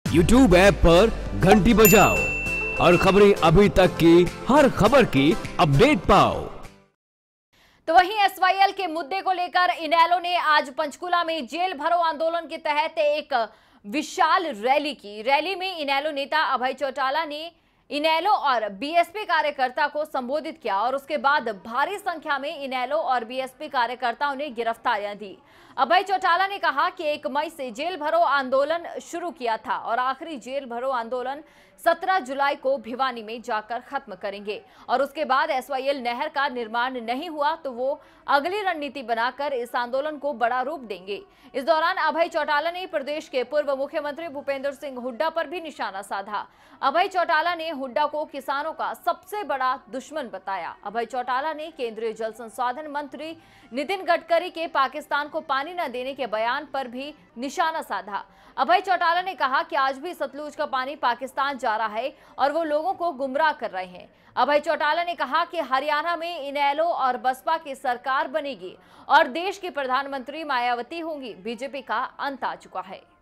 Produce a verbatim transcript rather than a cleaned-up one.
YouTube app पर घंटी बजाओ और खबरें अभी तक की हर खबर की अपडेट पाओ। तो वहीं एस वाई एल के मुद्दे को लेकर इनेलो ने आज पंचकुला में जेल भरो आंदोलन के तहत एक विशाल रैली की। रैली में इनेलो नेता अभय चौटाला ने इनेलो और बी एस पी कार्यकर्ता को संबोधित किया और उसके बाद भारी संख्या में इनेलो और बी एस पी कार्यकर्ताओं ने गिरफ्तारियां दी। अभय चौटाला ने कहा कि एक मई से जेल भरो आंदोलन शुरू किया था और आखिरी जेल भरो आंदोलन सत्रह जुलाई को भिवानी में जाकर खत्म करेंगे और उसके बाद एस वाई एल नहर का निर्माण नहीं हुआ तो वो अगली रणनीति बनाकर इस आंदोलन को बड़ा रूप देंगे। इस दौरान अभय चौटाला ने प्रदेश के पूर्व मुख्यमंत्री भूपेंद्र सिंह हुड्डा पर भी निशाना साधा। अभय चौटाला ने हुड्डा को किसानों का सबसे बड़ा दुश्मन बताया। अभय चौटाला ने केंद्रीय जल संसाधन मंत्री नितिन गडकरी के पाकिस्तान को पानी न देने के बयान पर भी निशाना साधा। अभय चौटाला ने कहा कि आज भी सतलुज का पानी पाकिस्तान जा रहा है और वो लोगों को गुमराह कर रहे हैं। अभय चौटाला ने कहा कि हरियाणा में इनेलो और बसपा की सरकार बनेगी और देश की प्रधानमंत्री मायावती होंगी। बीजेपी का अंत आ चुका है।